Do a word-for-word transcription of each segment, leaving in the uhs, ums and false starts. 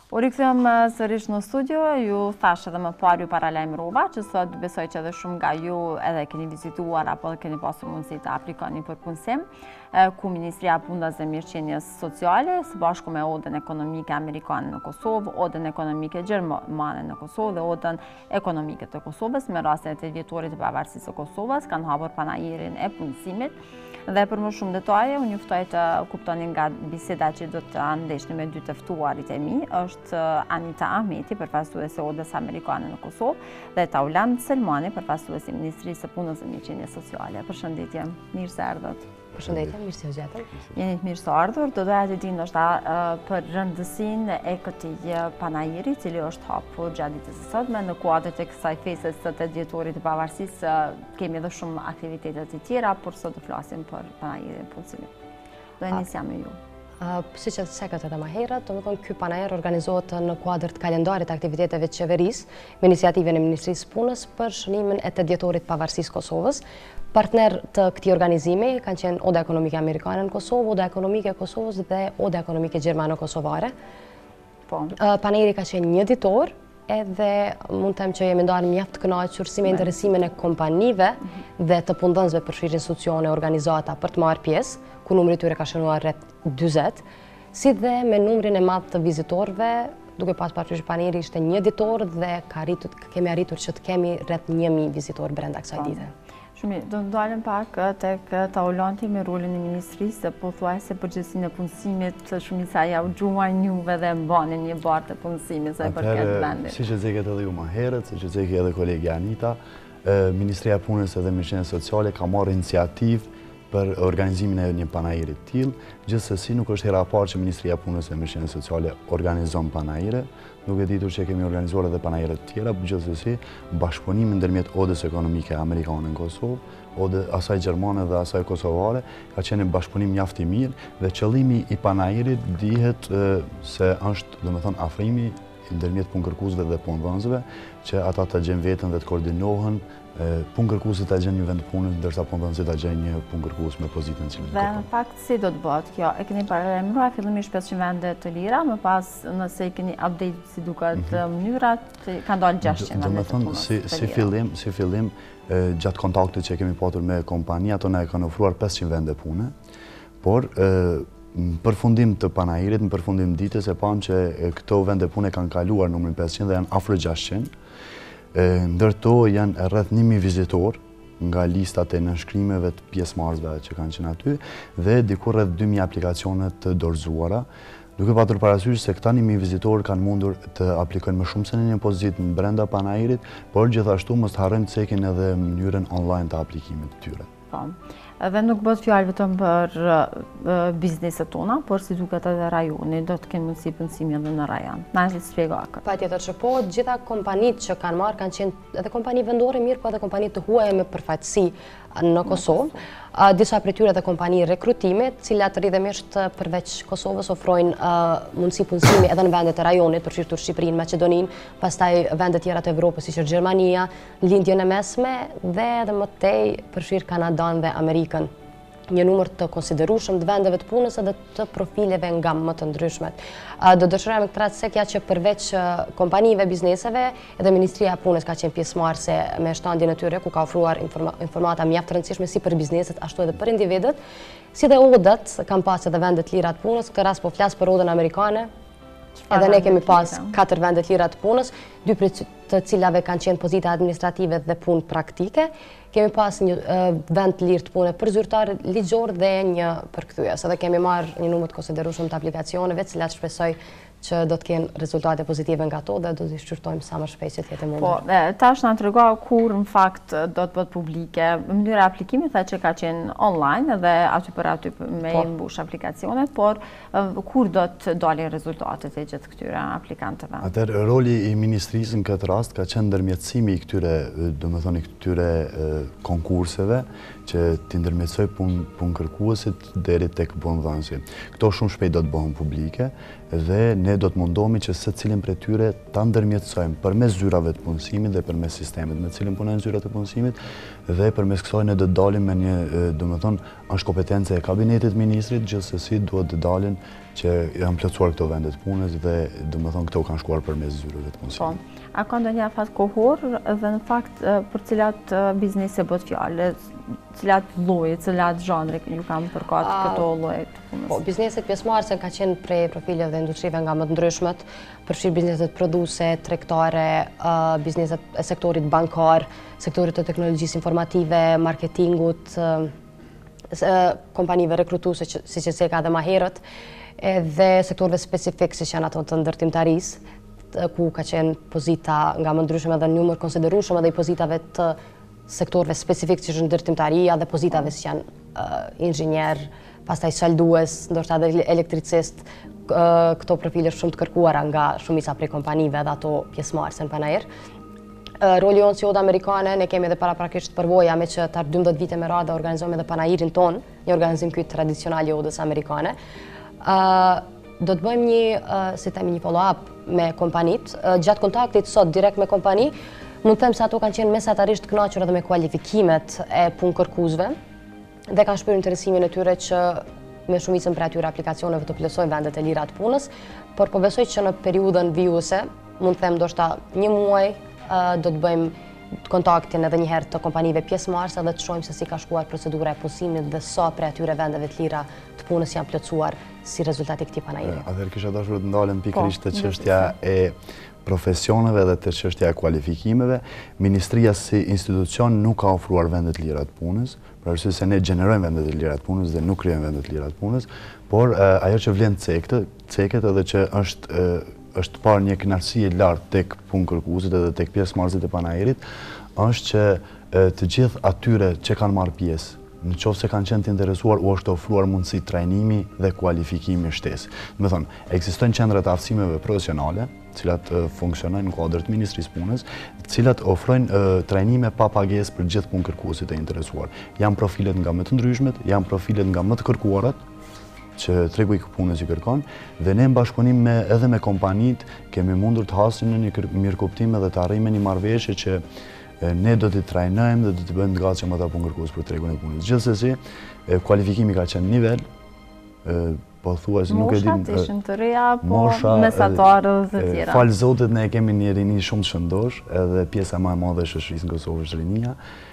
U rikëthem sërish në studio, ju thash edhe më parë ju paralajmërova, që sot besoj që edhe shumë nga ju edhe keni vizituar apo keni pasur mundësi të aplikoni për punësim, ku Ministria e Punës dhe Mirëqenies Sociale, së bashku me Odën Ekonomike Amerikane në Kosovë, Odën Ekonomike Gjermane në Kosovë dhe Odën Ekonomike të Kosovës, me rastet e vjetorit të pavarësisë së Kosovës, kanë hapur panajirin e punësimit. Dhe për më shumë detaje, unë juftoj të kuptoni nga biseda që do të ndeshni me dy të ftuarit e mi, është Anita Ahmeti, përfaqësuese e Odës Amerikane në Kosovë, dhe Taulan Selmani, përfaqësuesi i Ministrisë së Punës dhe Mirëqenies Sociale. Përshëndetje, mirë se erdhët. Përshëndetje, mirë se u gjetëm. Jeni të mirë se ardhur. Do doja të di ndoshta për rëndësinë e këtij panajiri, i cili është hapur gjatë ditës së sotme në kuadër të kësaj feste së tetëdhjetë dhjetorit të pavarësisë. Kemi edhe shumë aktivitete të tjera, por sot do flasim për panajirin e punësimit. Do e nisja me ju. Si që sekët edhe më herët, do të thonë ky panajir organizohet në kuadër të kalendarit të aktiviteteve të qeverisë me iniciativën e Ministrisë së Punës për shënimin e tetëdhjetë dhjetorit të pavarësisë Kosovës. Partner të këtij organizimi kanë qenë Oda Ekonomike Amerikane në Kosovë, Oda Ekonomike e Kosovës dhe Oda Ekonomike Gjermano-Kosovare. Po. Panajiri ka qenë një ditor, edhe mund të them që jemi ndarë mjaft të kënaqur si me interesimin e kompanive dhe të punëdhënësve përfshirë institucione, organizata për të marrë pjesë, ku numri i tyre ka shënuar rreth dyzet, si dhe me numrin e madh të vizitorëve, duke pas parasysh panajiri ishte një ditor dhe ka arritur, kemi arritur që të kemi rreth një mijë vizitorë brenda kësaj dite. Shumë, do të dalim pak tek Taulanti me rolin e ministrisë, se pothuajse përgjegjësinë e punësimit shumica ja u gjuajnë juve dhe mbanin një barë të punësimit sa i përket vendit. Siç e zgjet edhe ju më herët, siç e zgjeti edhe kolegi Anita, Ministria e Punës dhe Mirëqenies Sociale ka marrë iniciativë për organizimin e një panajiri të tillë. Gjithsesi nuk është hera e parë që Ministria e Punës dhe Mirëqenies Sociale organizon panajire, duke ditur që kemi organizuar edhe panajire të tjera, por gjithsesi bashkëpunimi ndërmjet Odës Ekonomike Amerikane në Kosovë, Odë asaj gjermane dhe asaj kosovare, ka qenë një bashkëpunim mjaft i mirë dhe qëllimi i panajirit dihet se është, domethënë, afrimi ndërmjet punëkërkuesve dhe punëdhënësve, që ata të gjejnë veten dhe të koordinohen. Punëkërkuesit ta gjejnë një vend pune, ndërsa punëdhënësit ta gjejnë një punëkërkues me pozitën që Dhe në fakt si do të bëhet kjo? E keni paralajmëruar fillimisht pesëqind vende të lira, më pas nëse i keni update si duket mënyrat, kanë dalë gjashtëqind vende të punës të lira. Si fillim, si fillim gjatë kontaktit që kemi patur me kompania, ato na e kanë ofruar pesëqind vende pune, por në përfundim të panajirit, në përfundim ditës e pam që këto vende pune kanë kaluar numrin pesëqind dhe janë afër gjashtëqind. Ndërto janë rreth një mijë vizitor nga listat e nënshkrimeve të pjesëmarrësve që kanë qenë aty dhe diku rreth dy mijë aplikacione të dorëzuara, duke patur parasysh se këta një mijë vizitorë kanë mundur të aplikojnë më shumë se në një pozitë brenda panajirit, por gjithashtu mos të harrojmë të cekin edhe mënyrën online të aplikimit të tyre. Po. Dhe nuk bëhet fjalë vetëm për bizneset tona, por si duket edhe rajoni, do të kenë mundësi punësimi edhe në rajon. Na e shpjegoj këtë. Patjetër që po, gjitha kompanitë që kanë marrë kanë qenë edhe kompani vendore mirë, po edhe kompani të huaja me përfaqësi në Kosovë. Disa prej tyre dhe kompani rekrutime, të cilat rrjedhimisht përveç Kosovës ofrojnë mundësi punësimi edhe në vendet e rajonit, përfshirë Shqipërinë, Maqedoninë, pastaj vendet tjera të Evropës, siç është Gjermania, lindjen e mesme dhe edhe më tej përfshirë Kanadan dhe Amerikën. Një numër të konsiderueshëm të vendeve të punës edhe të profileve nga më të ndryshmet. Do dëshirojmë këtë rast se kja që përveç kompanive, bizneseve, edhe Ministria e Punës ka qenë pjesëmarrëse me shtandjen e tyre, ku ka ofruar informata mjaft të rëndësishme si për bizneset, ashtu edhe për individët, si dhe Odat kanë pas edhe vende të lira të punës, këtë rast po flas për Odën Amerikane. Edhe ne kemi pas katër vende të lira të punës, dy prej të cilave kanë qenë pozita administrative dhe punë praktike. Kemi pas një vend të lirë të pune për zyrtar ligjor dhe një përkthyes. Edhe kemi marrë një numër të konsiderueshëm të aplikacioneve, të cilat shpresoj që do të kenë rezultate pozitive nga to dhe do të shqyrtojmë sa më shpejt që të jetë mundur. Po, tash na tregoj kur në fakt do të bëhet publike. Mënyra e aplikimit tha që ka qenë online dhe aty për aty me mbush aplikacionet, por kur do të dalin rezultatet e gjithë këtyre aplikantëve? Atëherë roli i ministrisë në këtë rast ka qenë ndërmjetësimi i këtyre, domethënë këtyre konkurseve që të ndërmjetësoj punë kërkuesit deri tek punëdhënësi. Këto shumë shpejt do të bëhen publike dhe ne do të mundohemi që se cilin për tyre ta ndërmjetësojmë përmes zyrave të punësimit dhe përmes sistemit me cilin punojnë zyrat të punësimit dhe përmes kësaj ne do të dalim me një, do të thonë, është kompetence e kabinetit ministrit, gjithsesi duhet të dalin që janë plotësuar këto vendet punës dhe do të thonë këto kanë shkuar përmes zyrave të punësimit. A ka ndonjë afat kohor dhe në fakt për cilat biznese bëhet fjalë, cilat lloje, cilat zhanre ju kanë përkat këto lloje të punës? Po, bizneset pjesëmarrëse ka qenë prej profileve dhe industrive nga më të ndryshmet, përfshirë bizneset produse, tregtare, bizneset e sektorit bankar, sektorit të teknologjisë informative, marketingut, kompanive rekrutuese, siç e theka edhe më herët, edhe sektorëve specifik si janë ato të ndërtimtarisë, ku ka qenë pozita nga më ndryshme dhe numër konsiderueshëm edhe i pozitave të sektorëve specifik që është ndërtimtaria dhe pozitave si janë inxhinier, pastaj saldues, ndoshta edhe elektricist, këto profile shumë të kërkuara nga shumica prej kompanive dhe ato pjesëmarrëse në panajër. Roli jonë si Oda Amerikane, ne kemi edhe paraprakisht përvoja me që tar dymbëdhjetë vite me radhë organizojmë edhe panajirin ton, një organizim ky tradicional i Odës Amerikane. Do të bëjmë një, si themi, një follow-up me kompanit. Gjatë kontaktit sot direkt me kompani, mund të them se ato kanë qenë mesatarisht të kënaqur edhe me kualifikimet e punëkërkuesve dhe kanë shpërë interesimin e tyre që me shumicën prej atyre aplikacioneve të plotësojnë vendet e lira të punës, por po besoj që në periudhën vijuese, mund të them ndoshta një muaj, do të bëjmë kontaktin edhe një herë të kompanive pjesëmarrëse dhe të shohim se si ka shkuar procedura e punësimit dhe sa prej atyre vendeve të lira të punës janë plotësuar si rezultati i këtij panajiri. Atëherë kisha dashur të ndalem pikërisht te çështja e profesioneve dhe te çështja e kualifikimeve. Ministria si institucion nuk ka ofruar vende të lira të punës, për arsye se ne gjenerojmë vende të lira të punës dhe nuk krijojmë vende të lira të punës, por ajo që vlen cekët, cekët edhe që është është parë një kënaqësi e lartë tek punëkërkuesit edhe tek pjesëmarrësit e panajirit, është që të gjithë atyre që kanë marrë pjesë, në qoftë se kanë qenë të interesuar, u është ofruar mundësi trajnimi dhe kualifikimi shtesë. Do të thonë, ekzistojnë qendra të aftësimeve profesionale, të cilat funksionojnë në kuadër të Ministrisë Punës, të cilat ofrojnë trajnime pa pagesë për gjithë punëkërkuesit e interesuar. Janë profilet nga më të ndryshmet, janë profilet nga më të kërkuarat, që tregu i punës i kërkon, dhe ne në bashkëpunim me, edhe me kompanit kemi mundur të hasim në një mirëkuptim dhe të arrijmë një marrëveshje që ne do t'i trajnojmë dhe do t'i bëjmë të gatshëm ata punëkërkues për tregun e punës. Gjithsesi, kualifikimi ka qenë nivel, po thuaj se nuk e dim. Moshat ishin të reja, po mesatarë dhe të tjera. Falë Zotit, ne kemi një rini shumë të shëndosh, edhe pjesa më e madhe e shoqërisë në Kosovë është rinia,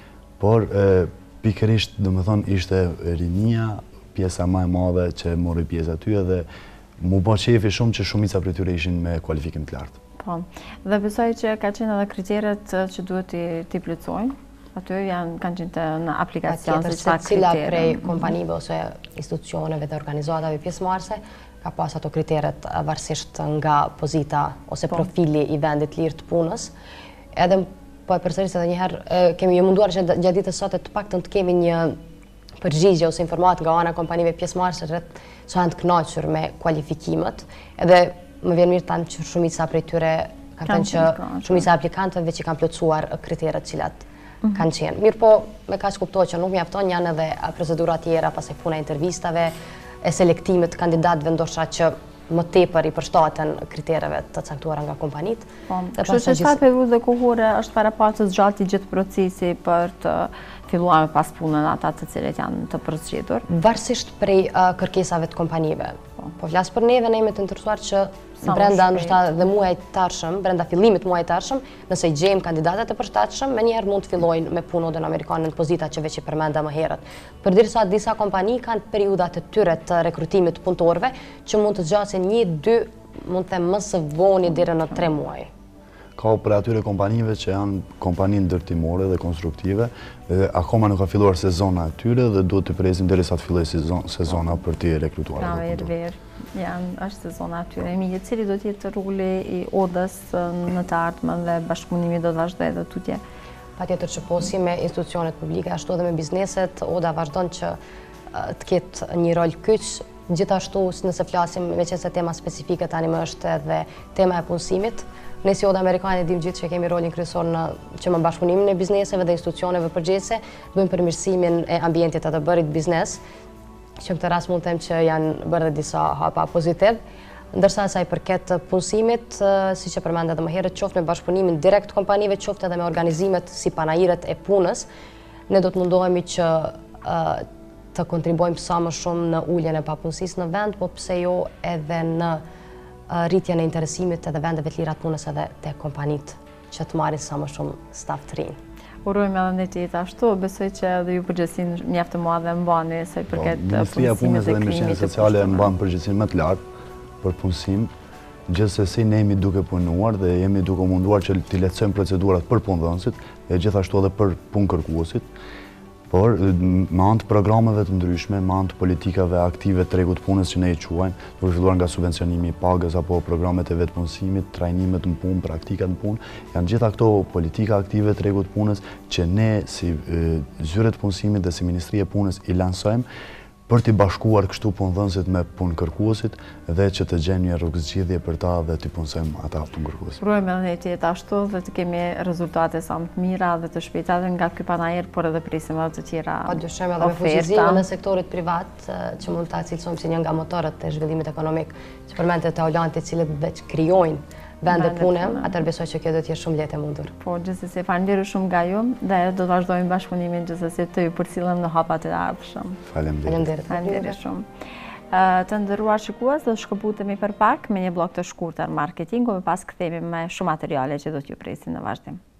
por pikërisht, domethënë, ishte rinia pjesa më e madhe që mori pjesë aty edhe mu bë qefi shumë që shumica prej tyre ishin me kualifikim të lartë. Po. Dhe besoj që ka qenë edhe kriteret që duhet t'i plotësojnë. Aty janë kanë qenë në aplikacion se çfarë cila prej kompanive ose institucioneve dhe organizatave pjesëmarrëse ka pas ato kriteret varësisht nga pozita ose profili i vendit lirë të punës. Edhe po e përsëris edhe një herë kemi munduar që gjatë ditës sot të paktën të kemi një përgjigje ose informat nga ana kompanive pjesëmarrëse rreth sa janë të kënaqur me kualifikimet. Edhe më vjen mirë tani që shumica prej tyre kanë thënë që shumica e aplikantëve që kanë plotësuar kriteret cilat kanë qenë. Mirë po, me kaq kuptoj që nuk mjafton, janë edhe procedura tjera, pastaj puna e intervistave, e selektimit të kandidatëve ndoshta që më tepër i përshtaten kritereve të caktuara nga kompanitë. Kështu që çfarë periudhë kohore është parapatës gjatë i gjithë procesi për të filluar me pas punën ata të cilët janë të përzgjedhur? Varësisht prej kërkesave të kompanive. Po flas për neve, ne jemi të interesuar që brenda ndoshta dhe muajit të ardhshëm, brenda fillimit muajit të ardhshëm, nëse gjejmë kandidatet e përshtatshëm, menjëherë mund të fillojnë me punë Odën Amerikane në pozita që veç i përmenda më herët. Përderisa disa kompani kanë periudat e tyre të rekrutimit të punëtorëve që mund të zgjasin një, dy, mund të them më së voni deri në tre muaj. Ka për atyre kompanive që janë kompani ndërtimore dhe konstruktive, dhe akoma nuk ka filluar sezona atyre dhe duhet të presim derisa të fillojë sezona për të rekrutuar. Ka verë verë, janë është sezona atyre. Mi, cili do të jetë roli i Odës në të ardhmen dhe bashkëpunimi do të vazhdojë edhe tutje? Patjetër që po si me institucionet publike, ashtu edhe me bizneset, Oda vazhdon që të ketë një rol kyç. Gjithashtu, nëse flasim me qenë se tema specifike tani më është edhe tema e punësimit, ne si Oda Amerikane dim gjithë që kemi rolin kryesor në që më bashkëpunimin e bizneseve dhe institucioneve përgjithëse, bëjmë përmirësimin e ambientit të të bërit biznes, që në këtë rast mund të them që janë bërë dhe disa hapa pozitiv. Ndërsa sa i përket punësimit, si që përmenda edhe më herët, qoftë me bashkëpunimin direkt të kompanive, qoftë edhe me organizimet si panajiret e punës, ne do të mundohemi që të kontribuojmë sa më shumë në ulljen e papunësisë në vend, po pse jo edhe në rritjen e interesimit edhe vendeve të lira të punës edhe të kompanitë që të marrin sa më shumë staf të rinj. Urojmë edhe në tjetë ashtu, besoj që edhe ju përgjithësin mjaftë më dhe mbani sa i përket Ministria punësimit Punës dhe dhe krimit Mirëqenies të Sociale punësimit. mban përgjithësin më të lartë për punësim, gjithsesi ne jemi duke punuar dhe jemi duke munduar që t'i lehtësojmë procedurat për punëdhënësit e gjithashtu edhe për punëkërkuesit, por me anë të programeve të ndryshme, me anë të politikave aktive të tregut punës që ne i quajmë, duke filluar nga subvencionimi i pagës apo programet e vetpunësimit, trajnimet në punë, praktikat në punë, janë gjitha këto politika aktive të tregut punës që ne si zyre të punësimit dhe si Ministria e Punës i lansojmë për t'i bashkuar kështu punëdhënësit me punëkërkuesit dhe që të gjejmë një rrugëzgjidhje për ta dhe t'i punësojmë ata punëkërkues. Urojmë edhe ne të jetë ashtu dhe të kemi rezultate sa më të mira dhe të shpejta dhe nga ky panajër, por edhe presim edhe të tjera Pa dyshim edhe me fuqizimin e sektorit privat që mund ta cilësojmë si një nga motorët të zhvillimit ekonomik, që përmendët të Teolanti, të cilët veç krijojnë vende pune, atëherë besoj që kjo do të jetë shumë lehtë e mundur. Po, gjithsesi falenderoj shumë nga ju dhe do të vazhdojmë bashkëpunimin gjithsesi të ju përcjellëm në hapat e ardhshëm. Faleminderit. Faleminderit shumë. Të nderuar shikues, do të shkëputemi për pak me një blog të shkurtër marketingu, më pas kthehemi me shumë materiale që do t'ju presin në vazhdim.